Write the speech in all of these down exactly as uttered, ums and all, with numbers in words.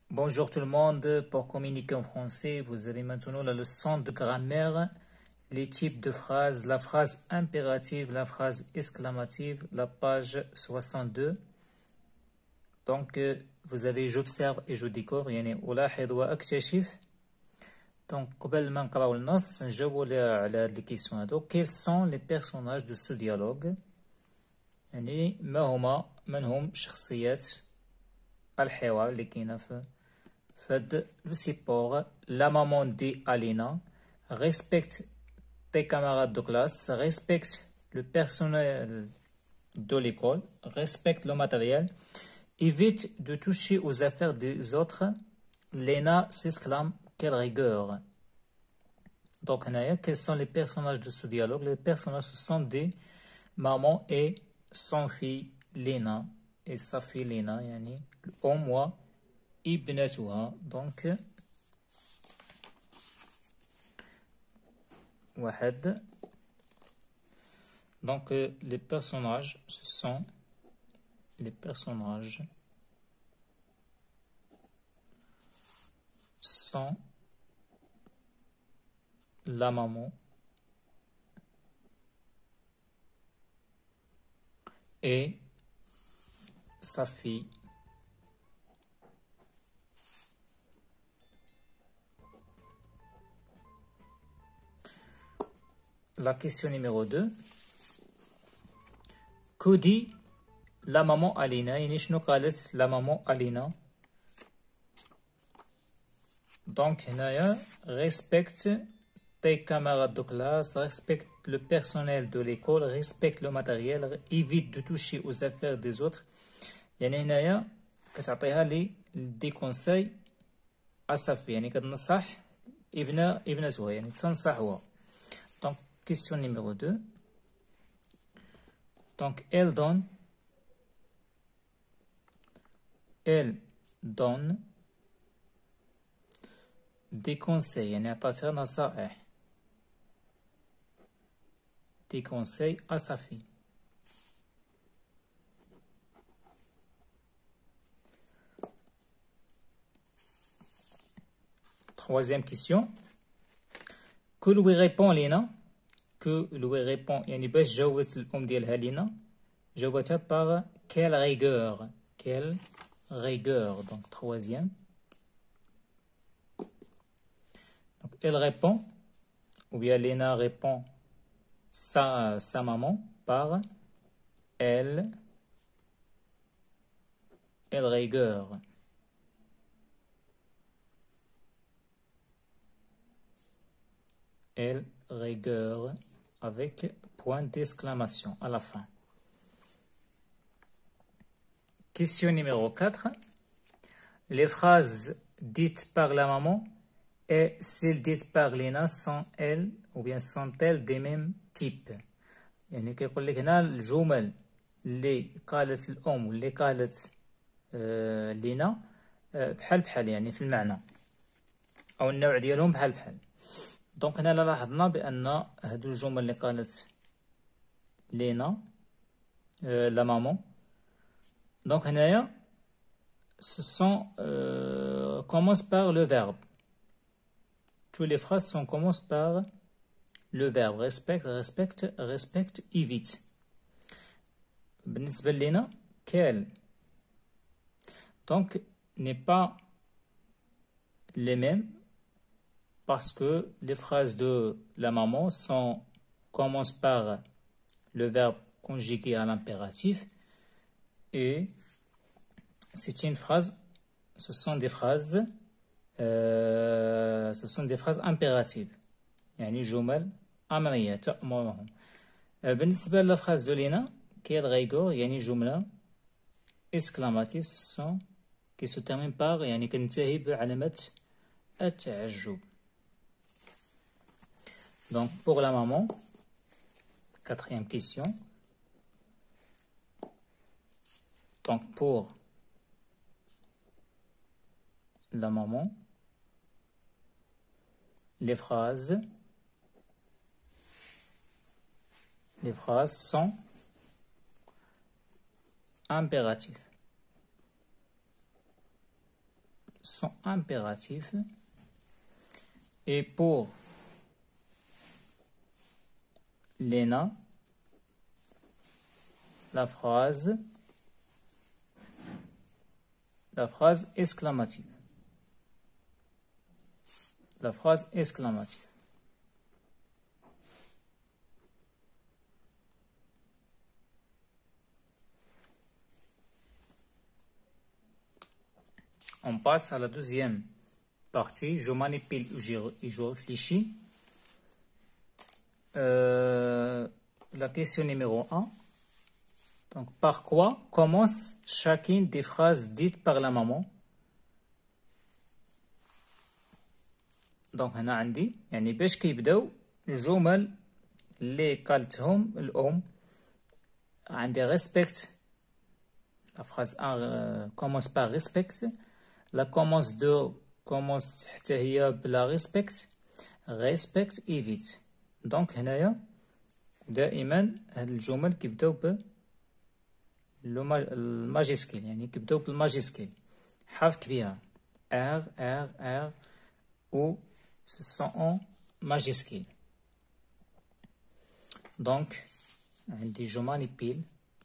Bonjour tout le monde, pour communiquer en français, vous avez maintenant la leçon de grammaire, les types de phrases, la phrase impérative, la phrase exclamative, la page soixante-deux. Donc, euh, vous avez j'observe et je découvre, يعني ألاحظ وأكتشف. Donc, قبل ما نقراو النص نجاوبوا على هاد الكيسيون هادو. Quels sont les personnages de ce dialogue؟ يعني ما هما من هم شخصيات الحوار اللي كاينه في Fed le support, la maman dit Alina, respecte tes camarades de classe, respecte le personnel de l'école, respecte le matériel, évite de toucher aux affaires des autres. Lena s'exclame, quelle rigueur. Donc, quels sont les personnages de ce dialogue? Les personnages ce sont des maman et son fille Lena et sa fille Lena, yani, au moi. ابنتها donc واحد donc les personnages ce sont les personnages sont la maman et sa fille. La question numéro deux. Que dit la maman Alina? يعني شنو قالت la maman Alina? Donc هنايا respecte tes camarades de classe, respecte le personnel de l'école, respecte le matériel, évite de toucher aux affaires des autres. يعني هنايا كتعطيها لي دي كونساي أسفي يعني كتنصح ابنة ابنتها يعني تنصحها. Donc question numéro deux. Donc, elle donne, elle donne des conseils, يعني أعطتها نصائح, des conseils à sa fille. Troisième question. Que lui répond Lina? Que lui répond يعني باش جاوبت الأم ديالها لينا جاوبتها par quelle rigueur, quelle rigueur. Donc troisième. Donc elle répond ou bien Lina répond sa, sa maman par elle elle rigueur. Elle rigueur avec point d'exclamation à la fin. Question numéro quatre. Les phrases dites par la maman et celles dites par Lina sont elles ou bien sont-elles des mêmes types؟ يعني كيقول لك هنا الجمل اللي قالت الأم واللي قالت آه لينا آه بحال بحال يعني في المعنى أو النوع ديالهم بحال بحال. دونك هنا لاحظنا بأن هادو الجمل اللي قالت لينا euh, la maman. Donc هنايا ce sont euh, commence par le verbe. Toutes les phrases sont commencent par le verbe respecte, respecte, respecte, évite. بالنسبة لينا quel donc n'est pas les mêmes parce que les phrases de la maman sont commencent par le verbe conjugué à l'impératif et c'est une phrase, ce sont des phrases euh, ce sont des phrases impératives يعني جمل أمرية تأمرهم. بالنسبة للفراز de لينا quelle rigueur يعني جملة exclamative ce sont qui se termine par يعني كنتهي بعلامة التعجب. Donc pour la maman, quatrième question. Donc pour la maman, les phrases, les phrases sont impératives. Sont impératif. Et pour Lena, la phrase, la phrase exclamative. La phrase exclamative. On passe à la deuxième partie. Je manipule et je réfléchis. Euh, la question numéro un. Donc, par quoi commence chacune des phrases dites par la maman? Donc, هنا عندي يعني باش كيبداو الجمل اللي قالتهم الأم. عندي respect. La phrase un euh, commence par respect. La commence deux commence حتى هي بلا respect. Respect et vite. Donc هنايا دائما هاد الجمل كيبداو ب الماجيسكيل يعني كيبداو بالماجيسكيل حرف كبيرة R R R ou ce sont en majuscule. Donc عندي je manipule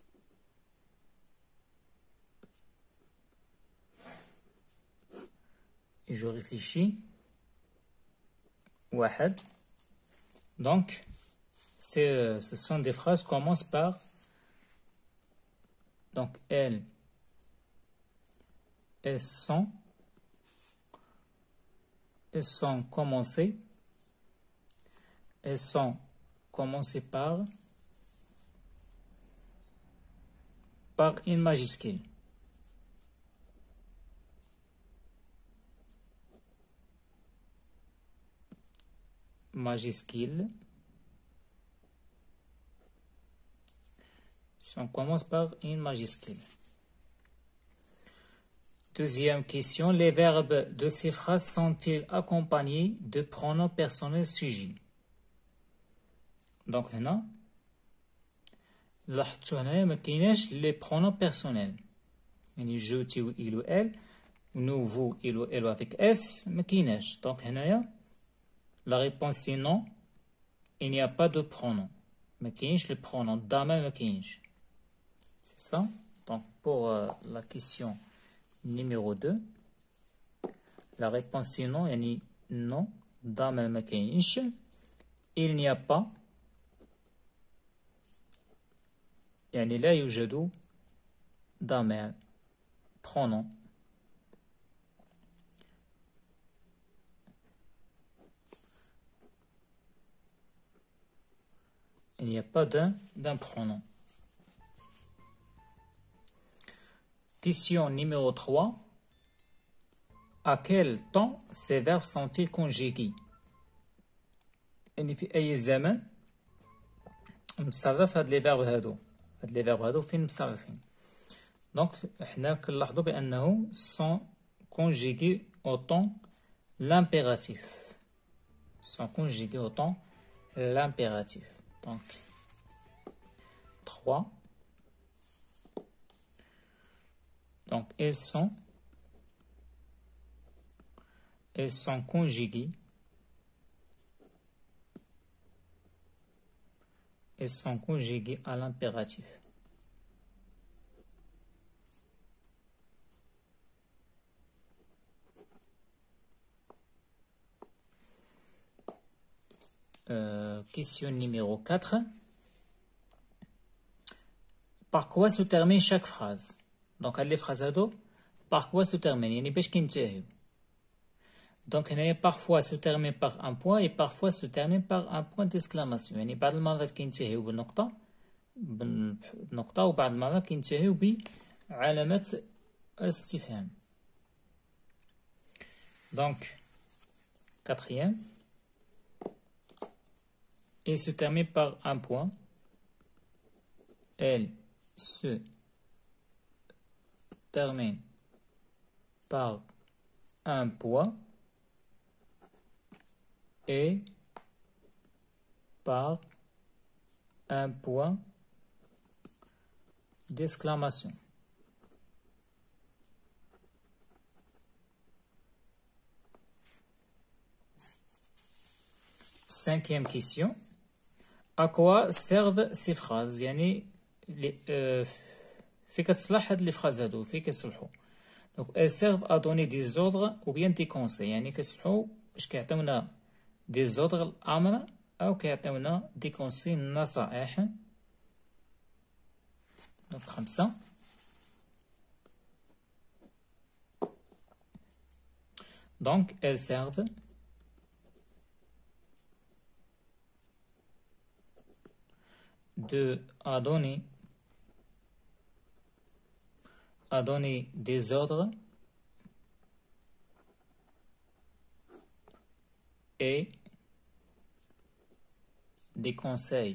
et je réfléchis. واحد. Donc c'est, ce sont des phrases qui commencent par donc elles elles sont elles sont commencées elles sont commencées par par une majuscule. Majuscule. On commence par une majuscule. Deuxième question. Les verbes de ces phrases sont-ils accompagnés de pronoms personnels sujets? Donc هنا لاحظتوا هنايا ما كايناش لي pronoms personnels. يعني je, tu, il ou elle, nous, vous, il ou elle avec s ما كايناش. Donc هنايا la réponse c'est non. Il n'y a pas de pronom. ما كاينش le pronom dama ما كاينش. C'est ça. Donc pour euh, la question numéro deux, la réponse est non. Yani non. Dama ma kaynch. Il n'y a pas. Yani la yujadu dama pronom. Il n'y a pas d'un d'un pronom. Question numéro trois. À quel temps ces verbes sont-ils conjugués? يعني في أي زمن مصرف هاد لي فيرب هادو هاد لي فيرب هادو فين مصرفين. دونك حنا كنلاحظوا بأنه sont conjugués au temps l'impératif. sont conjugués au temps l'impératif. Donc trois. Donc, elles sont, elles sont conjuguées, elles sont conjuguées à l'impératif. Euh, question numéro quatre. Par quoi se termine chaque phrase? Donc, les phrases هادو par quoi se termine يعني باش كينتهيو. Donc هنايا parfois se termine par un point et parfois se termine par un point d'exclamation. يعني بعض المرات كينتهيو بالنقطة بالنقطة وبعض المرات كينتهيو بعلامة استفهام. Donc quatrième, il se termine par un point. Elle se termine par un point et par un point d'exclamation. Cinquième question. À quoi servent ces phrases يعني euh, في كتصلح هاد les phrases هادو في كيصلحوا. Donc elles servent à donner des ordres ou bien des conseils يعني كيصلحوا باش كيعطيونا des ordres الأمر أو كيعطيونا des conseils النصائح. Donc خمسة. Donc elles servent de à donner à donner des ordres et des conseils.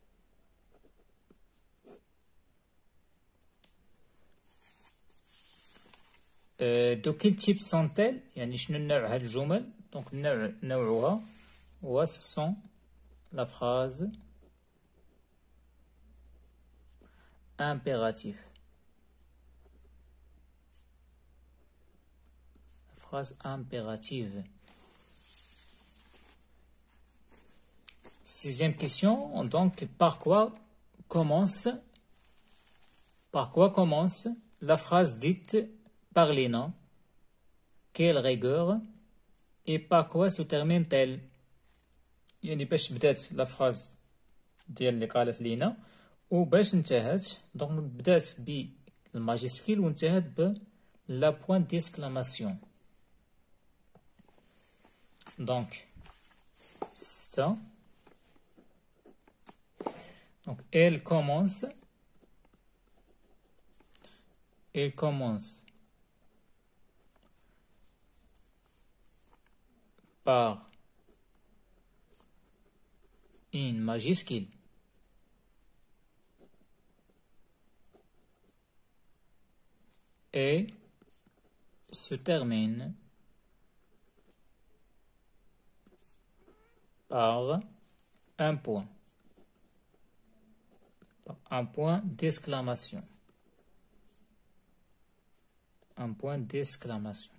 Euh, de quel type sont-elles؟ يعني شنو النوع هاد الجمل؟ donc النوع نوعها هو ce sont la phrase impérative. La phrase impérative. Sixième question, donc par quoi commence par quoi commence la phrase dite par Lina? Quelle rigueur? Et par quoi se termine-t-elle? يعني باش بدات لا فراز ديال اللي قالت لينا وباش انتهت. دونك بدات بالماجيسكيل وانتهت ب لا بوين ديسكلاماسيون. دونك ستة. Donc elle commence elle commence par une majuscule et se termine par un point. Un point d'exclamation. Un point d'exclamation.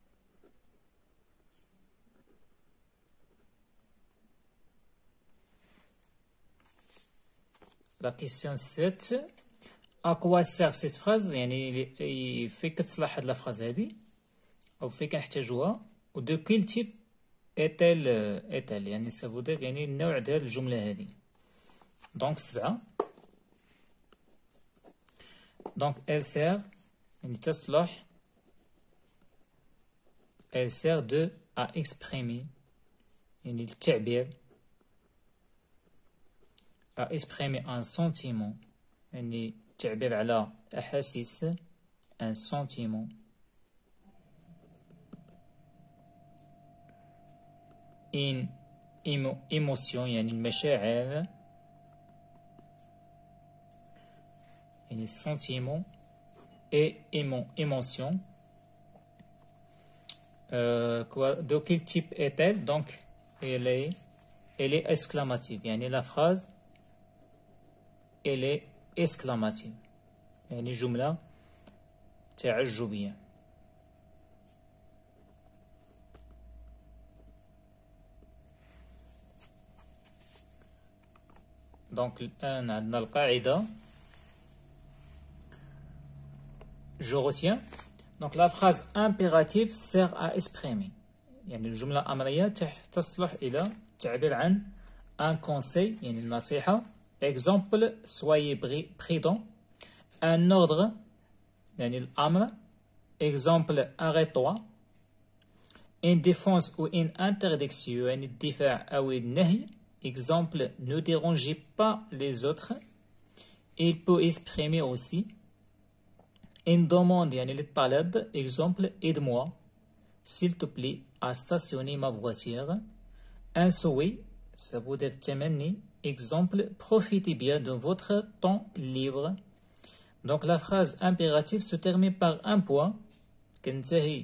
La question sept. À quoi sert cette phrase؟ يعني في كتصلح هاد لا phrase هادي أو في كنحتاجوها و de quel type est-elle est-elle يعني ça veut dire يعني النوع ديال الجملة هادي. donc سبعة. donc elle sert يعني تصلح elle sert de à exprimer يعني التعبير à exprimer un sentiment يعني التعبير على أحاسيس un sentiment une émotion يعني المشاعر يعني sentiment et émotion. Euh, quoi, de quel type est-elle? Donc elle est elle est exclamative يعني la phrase elle est exclamative يعني جملة تعجبية. donc الآن عندنا القاعدة. je retiens. donc la phrase impérative sert à exprimer يعني الجملة الأمرية تصلح إلى التعبير عن un conseil يعني النصيحة. exemple soyez prudent. un ordre يعني الأمر. exemple arrête-toi. une défense ou une interdiction يعني الدفاع أو النهي. exemple ne dérangez pas les autres. il peut exprimer aussi une demande يعني للطلب. exemple aide-moi s'il te plaît à stationner ma voiture. un souhait ça veut dire تمني. exemple profitez bien de votre temps libre. donc la phrase impérative se termine par un point كنتهي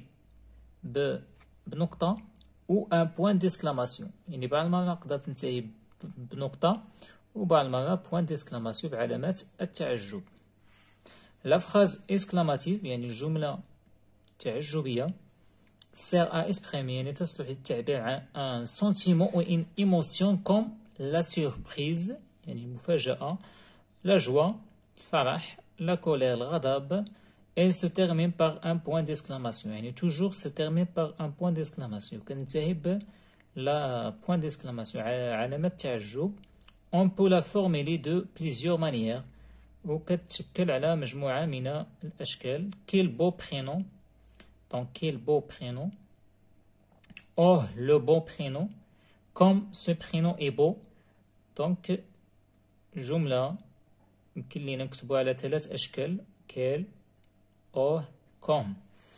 بنقطة ou un point d'exclamation يعني بعض المرات تقدر تنتهي بنقطة وبعض المرات point d'exclamation بعلامات التعجب. la phrase exclamative يعني الجملة تعجبية sert à exprimer يعني تصلح للتعبير عن un sentiment ou une émotion comme la surprise يعني المفاجأة la joie الفرح la colère الغضب. Elle se termine par un point d'exclamation يعني toujours se termine par un point d'exclamation كننتهي ب la point d'exclamation علامة تعجب. On peut la formuler de plusieurs manières وكتشكل على مجموعة من الأشكال. Quel beau prénom. Donc quel beau prénom. Oh le beau prénom. Comme ce prénom est beau. Donc جملة يمكن لنا نكتبوها على ثلاث أشكال. quel oh comme.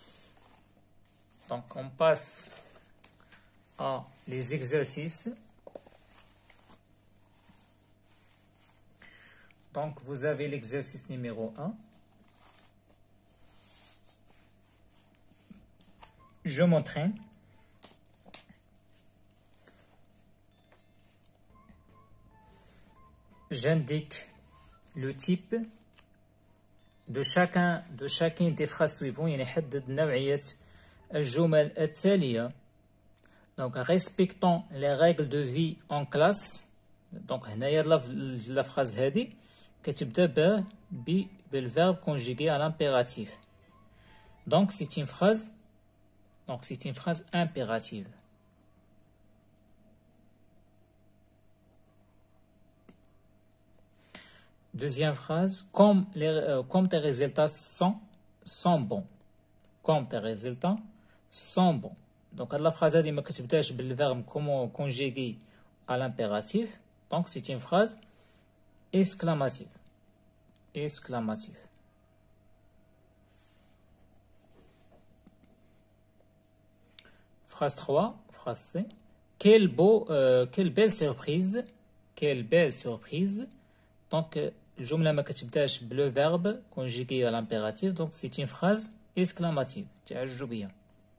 Donc on passe à les exercices. Donc vous avez l'exercice numéro un. Je m'entraîne. J'indique le type de chacun de chacune des phrases suivantes. يعني حدد نوعية الجمل التالية. Donc respectons les règles de vie en classe. Donc هنايا la phrase هذه كتبدا ب بالverbe conjugué à l'impératif. Donc c'est une phrase donc c'est une phrase impérative. Deuxième phrase, comme, les, euh, comme tes résultats sont, sont bons. Comme tes résultats sont bons. Donc, la phrase هذه ما كتبداش بالverbe conjugué à l'impératif. Donc, c'est une phrase exclamative. Exclamative. Phrase trois, phrase C. Quelle, beau, euh, quelle belle surprise. Quelle belle surprise. Donc, الجملة ما كتبداش بلو verbe conjugué à l'impératif. Donc, c'est une phrase exclamative. تعجبية.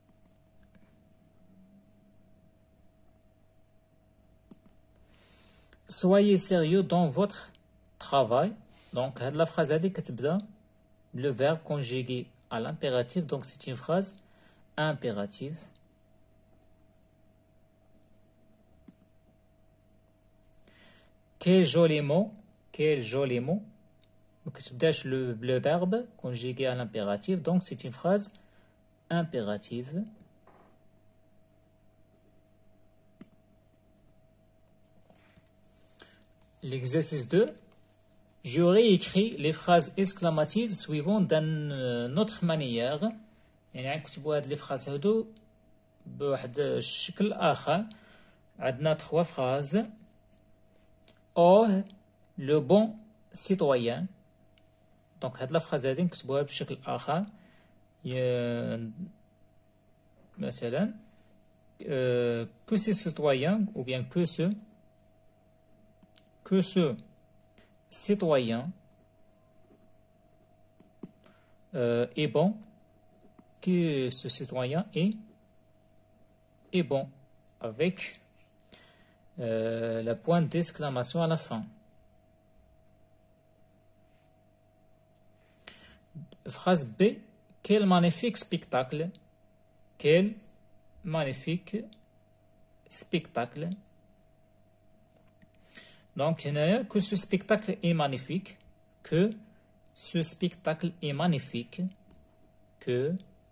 Soyez sérieux dans votre travail. Donc, la phrase هذه كتبدا le verbe conjugué à l'impératif. Donc, c'est une phrase impérative. Quel joli mot. Quel joli mot. Donc, le, le verbe conjugué à l'impératif. Donc, c'est une phrase impérative. L'exercice deux. J'aurais écrit les phrases exclamatives suivantes d'une autre manière. يعني نكتبوا هاد لي فراز هادو بواحد الشكل آخر. عندنا trois phrases. Oh le bon citoyen. Donc هاد la phrase هادي نكتبوها بشكل آخر. مثلا que ce citoyen ou bien que ce que ce citoyen euh, est bon. Que ce citoyen est est bon avec euh, la pointe d'exclamation à la fin. Phrase B. Quel magnifique spectacle. Quel magnifique spectacle. Donc, que ce spectacle est magnifique. Que ce spectacle est magnifique. Que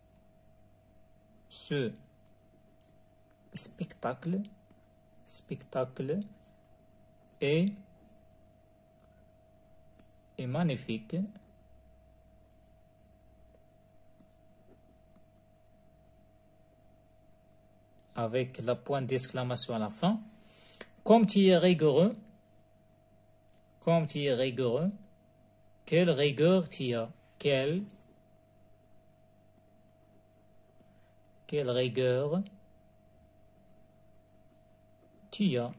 ce spectacle, spectacle est, est magnifique. Avec la pointe d'exclamation à la fin. Comme tu es rigoureux, comme tu es rigoureux, quelle rigueur tu as, quelle, quelle rigueur tu as,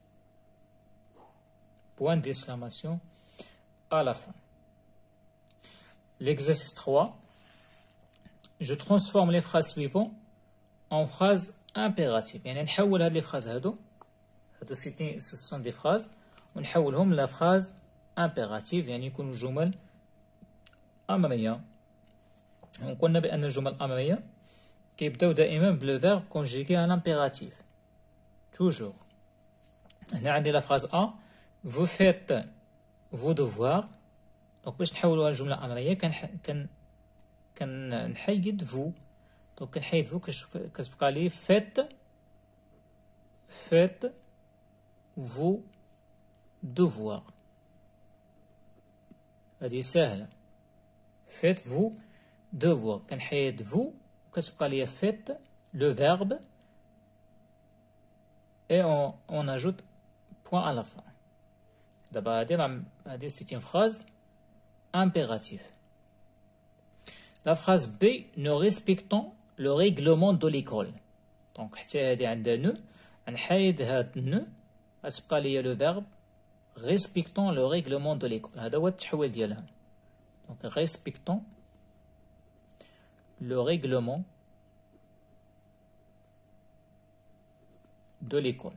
point d'exclamation à la fin. L'exercice trois. Je transforme les phrases suivantes en phrases impératives. يعني نحول هاد les phrases هادو هادو سيتي ce sont des phrases ونحولهم ل phrase impérative يعني يكونوا جمل أمامية. وقلنا بأن الجمل الأمامية كيبداو دائما بلو فيرب كونجيغي à l'impératif. Toujours. هنا عندي la phrase A. Vous faites vos devoirs. Donc باش نحولوها لجملة أمرية كن كن كنحيد vous. Donc كنحيد vous كتبقى لي faites faites vos devoirs. هذه سهلة. Faites vos devoirs. كنحيد vous كتبقى لي faites le verbe et on, on ajoute point à la fin. D'abord, c'est une phrase impérative. La phrase B, nous respectons le règlement de l'école. Donc, حتى عندنا nous, نحيد هاد nous, غتبقى لي le verbe respectons le règlement de l'école. هذا هو التحويل ديالها. Donc, respectons le règlement de l'école.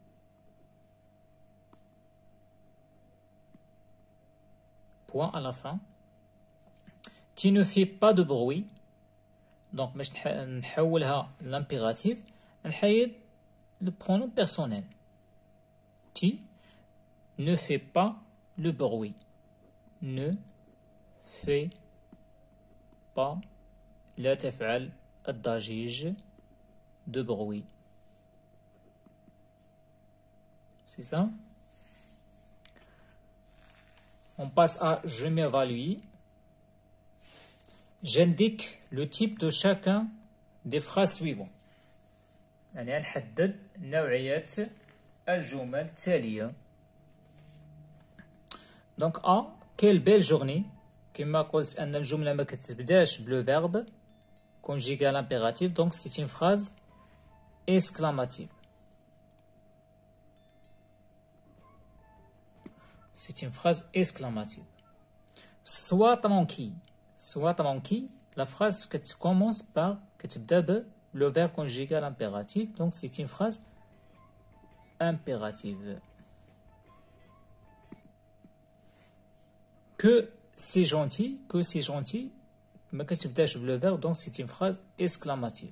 Point à la fin. Tu ne fais pas de bruit. Donc, باش نحولها l'impératif, نحيد le pronom personnel. Tu ne fais pas le bruit. Ne fais pas لا تفعل الضجيج de bruit. C'est ça. On passe à je m'évalue. J'indique le type de chacun des phrases suivantes. يعني نحدد نوعية الجمل التالية. Donc A, quelle belle journée. كما قلت أن الجملة ما كتبداش بلو فيرب conjugué à l'impératif, donc c'est une phrase exclamative. C'est une phrase exclamative. Sois tranquille. Sois tranquille. La phrase que tu commences par, que tu débutes le verbe conjugué à l'impératif, donc c'est une phrase impérative. Que c'est gentil, que c'est gentil, mais que tu débutes le verbe, donc c'est une phrase exclamative.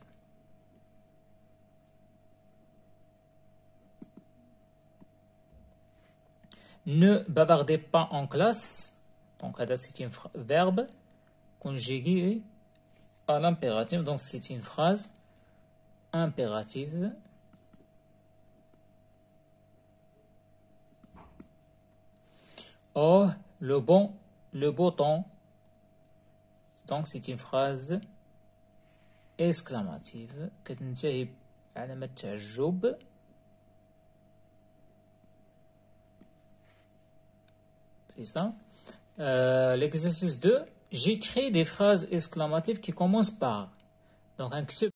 Ne bavardez pas en classe. Donc, c'est un verbe conjugué à l'impératif. Donc, c'est une phrase impérative. Oh, le bon, le beau temps. Donc, c'est une phrase exclamative. كتنتهي بعلامة تعجب. C'est ça. Euh, l'exercice deux, j'écris des phrases exclamatives qui commencent par. Donc, un